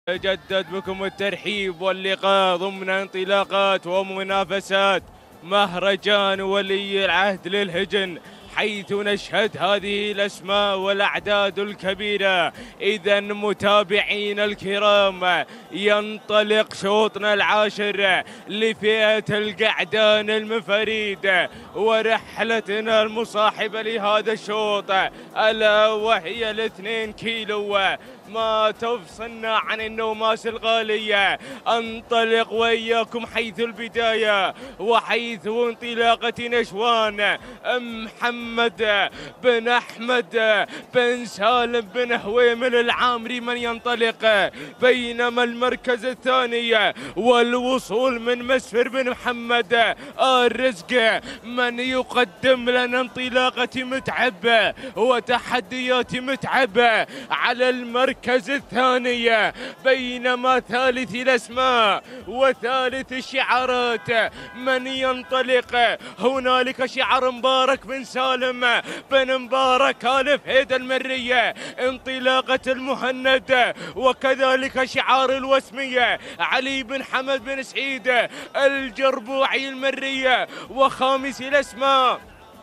جدد بكم الترحيب واللقاء ضمن انطلاقات ومنافسات مهرجان ولي العهد للهجن، حيث نشهد هذه الأسماء والأعداد الكبيرة. إذا متابعين الكرام، ينطلق شوطنا العاشر لفئة القعدان المفاريد، ورحلتنا المصاحبة لهذا الشوط ألا وهي ال2 كيلو ما تفصلنا عن النوماس الغالية. انطلق وإياكم حيث البداية وحيث انطلاقة نشوان محمد بن أحمد بن سالم بن هويمل العامري من ينطلق، بينما المركز الثاني والوصول من مسفر بن محمد الرزق من يقدم لنا انطلاقة متعبة وتحديات متعبة على المركز الثاني. بينما ثالث الأسماء وثالث الشعارات من ينطلق، هنالك شعار مبارك بن سالم بن مبارك آل فهيد المرية انطلاقة المهند، وكذلك شعار الوسمية علي بن حمد بن سعيد الجربوعي المرية. وخامس الأسماء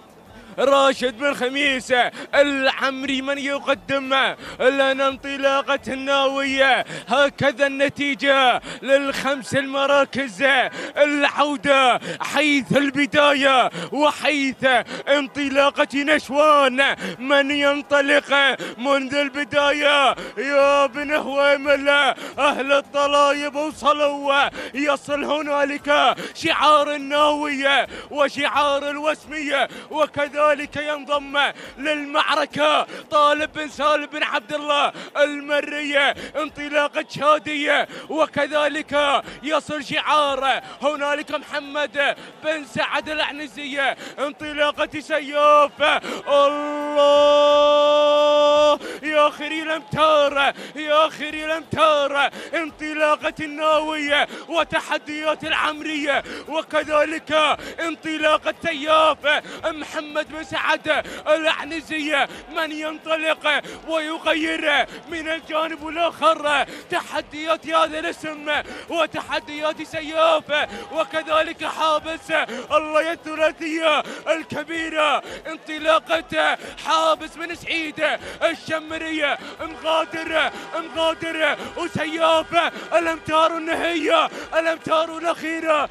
راشد بن خميس العمري من يقدم لنا انطلاقة الناوية. هكذا النتيجة لل5 المراكز. العودة حيث البداية وحيث انطلاقة نشوان من ينطلق منذ البداية. يا بن هويمل أهل الطلايب وصلوا، يصل هنالك شعار الناوية وشعار الوسمية، وكذلك ينضم للمعركة طالب بن سالم بن عبد الله المرية انطلاقة شادية، وكذلك يصل شعار هنالك محمد بن سعد العنزية انطلاقة سيوف. الله يا خيري الامتار، يا خيري الامتار، انطلاقة الناوية وتحديات العمرية، وكذلك انطلاقة سيوف محمد بن سعد العنزية من ينطلق ويغير من الجانب الآخر تحديات هذا الاسم وتحديات سيوف، وكذلك حابس. الله يا الثلاثية الكبيرة انطلاقة حابس بن سعيد الشمرية مغادر وسيوف الامتار النهائية الامتار الأخيرة.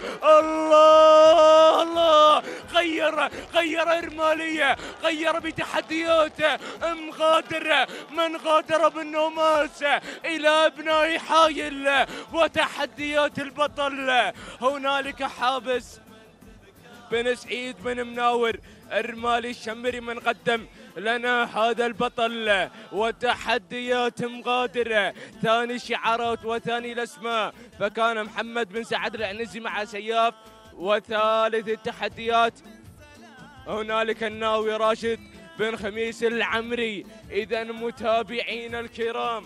الله غير إرمالية، غير بتحديات مغادر من غادر بالنوماس إلى أبناء حايل وتحديات البطل. هنالك حابس بن سعيد بن مناور إرمالي الشمري من قدم لنا هذا البطل وتحديات مغادرة. ثاني شعارات وثاني الأسماء فكان محمد بن سعد العنزي مع سياف، وثالث التحديات هنالك الناوي راشد بن خميس العمري. إذا متابعينا الكرام،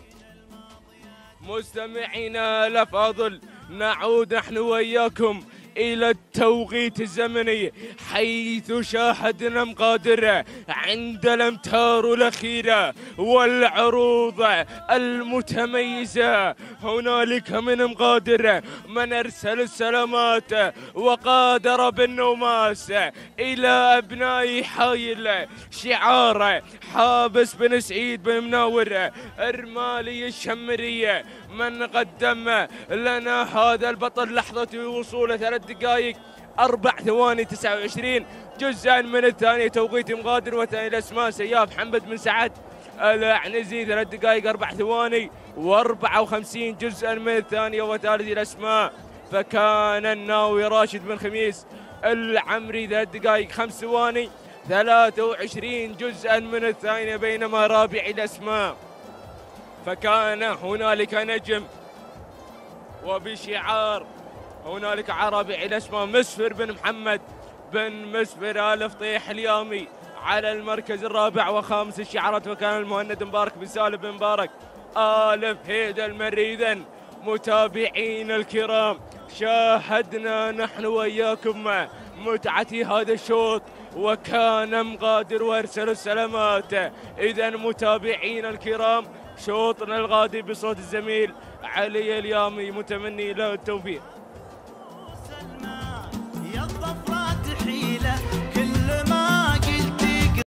مستمعينا الأفاضل، نعود نحن وإياكم إلى التوقيت الزمني حيث شاهدنا مغادرة عند الأمتار الأخيرة والعروض المتميزة. هنالك من مغادرة من أرسل السلامات وقادر بالنوماس إلى أبناء حايل. شعار حابس بن سعيد بن مناور إرمالي الشمرية من قدم لنا هذا البطل لحظة وصوله 3 دقائق 4 ثواني 29 جزءا من الثانية توقيت مغادر. وثاني الأسماء سياف محمد بن سعد العنزي 3 دقائق 4 ثواني و54 جزءا من الثانية. وثالث الأسماء فكان الناوي راشد بن خميس العمري 3 دقائق 5 ثواني 23 جزءا من الثانية. بينما رابع الأسماء فكان هنالك نجم وبشعار هنالك رابع الأسماء مسفر بن محمد بن مسفر آل فطيح اليامي على المركز الرابع. وخامس الشعارات فكان المهند مبارك بن سالم بن مبارك آل فهيد المري. إذا متابعين الكرام، شاهدنا نحن وإياكم متعة هذا الشوط وكان مغادر وارسل السلامات. إذا متابعين الكرام، شوطنا الغادي بصوت الزميل علي اليامي، متمني له التوفيق.